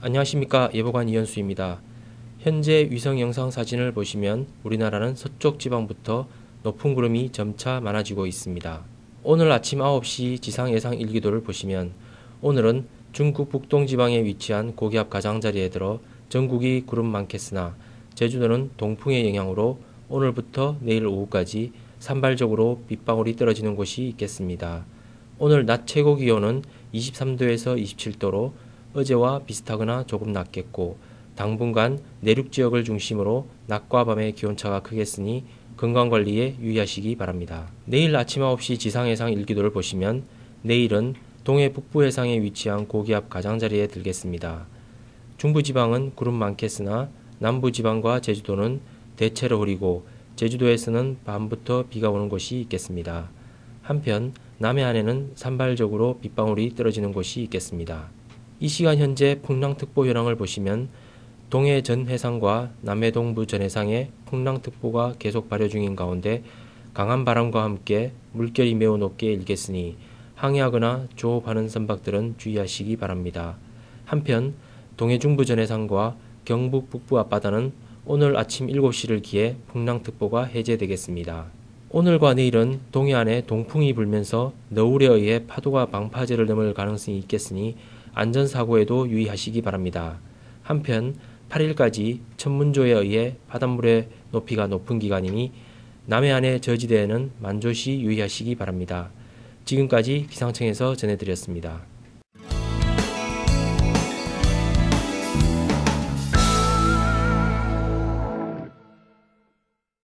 안녕하십니까. 예보관 이현수입니다. 현재 위성 영상 사진을 보시면 우리나라는 서쪽 지방부터 높은 구름이 점차 많아지고 있습니다. 오늘 아침 9시 지상 예상 일기도를 보시면 오늘은 중국 북동 지방에 위치한 고기압 가장자리에 들어 전국이 구름 많겠으나 제주도는 동풍의 영향으로 오늘부터 내일 오후까지 산발적으로 빗방울이 떨어지는 곳이 있겠습니다. 오늘 낮 최고 기온은 23도에서 27도로 어제와 비슷하거나 조금 낮겠고 당분간 내륙 지역을 중심으로 낮과 밤의 기온차가 크겠으니 건강관리에 유의하시기 바랍니다. 내일 아침 9시 지상해상 일기도를 보시면 내일은 동해 북부 해상에 위치한 고기압 가장자리에 들겠습니다. 중부지방은 구름 많겠으나 남부지방과 제주도는 대체로 흐리고 제주도에서는 밤부터 비가 오는 곳이 있겠습니다. 한편 남해안에는 산발적으로 빗방울이 떨어지는 곳이 있겠습니다. 이 시간 현재 풍랑특보 현황을 보시면 동해 전 해상과 남해 동부 전 해상에 풍랑특보가 계속 발효 중인 가운데 강한 바람과 함께 물결이 매우 높게 일겠으니 항해하거나 조업하는 선박들은 주의하시기 바랍니다. 한편 동해 중부 전 해상과 경북 북부 앞바다는 오늘 아침 7시를 기해 풍랑특보가 해제되겠습니다. 오늘과 내일은 동해안에 동풍이 불면서 너울에 의해 파도가 방파제를 넘을 가능성이 있겠으니 안전사고에도 유의하시기 바랍니다. 한편 8일까지 천문조에 의해 바닷물의 높이가 높은 기간이니 남해안의 저지대에는 만조시 유의하시기 바랍니다. 지금까지 기상청에서 전해드렸습니다.